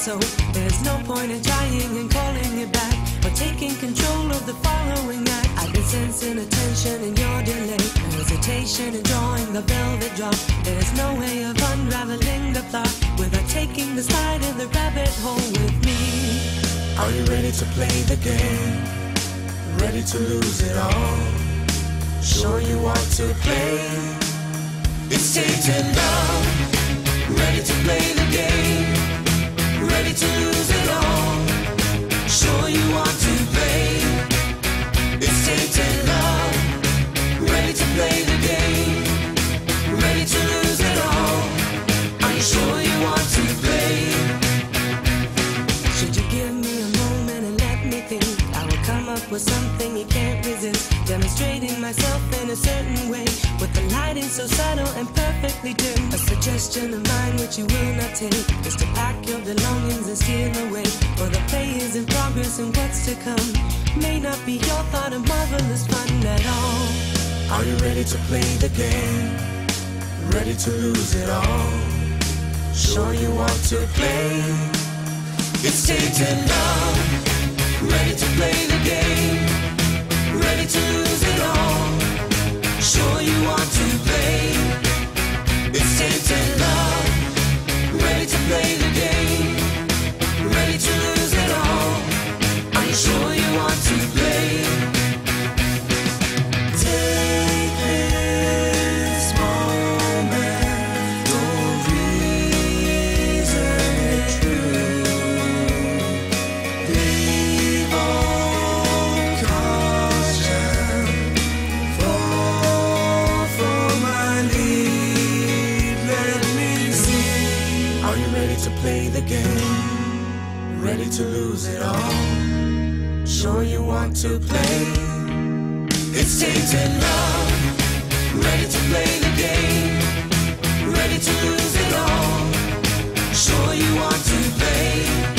so there's no point in trying and calling it back, or taking control of the following act. I've been sensing attention in your delay, hesitation in drawing the velvet drop. There's no way of unraveling the plot without taking the slide in the rabbit hole with me. Are you ready to play the game? Ready to lose it all? Sure you want to play? It's tainted love. Ready to play the game? Ready to lose it all? Sure you want to play? It's tainted love. Ready to play the game? Ready to lose it all? Are you sure you want to play? Should you give me a moment and let me think? I will come up with something you can't resist, demonstrating myself in a certain way, with the lighting so subtle and perfectly dim. A suggestion of mine which you will not take is to pack your belongings and steal away, for the play is in progress and what's to come may not be your thought of marvelous fun at all. Are you ready to play the game? Ready to lose it all? Sure you want to play? It's tainted love. Ready to play the game? Ready to lose it all? Sure you want to play? It's tainted love. Ready to play the game? Ready to lose it all? Are you sure you want to play? Take this moment, don't reason it true. Leave all caution, fall for my lead. Let me see. Are you ready to play the game? Ready to lose it all? Sure you want to play? It's tainted love. Ready to play the game? Ready to lose it all? Sure you want to play?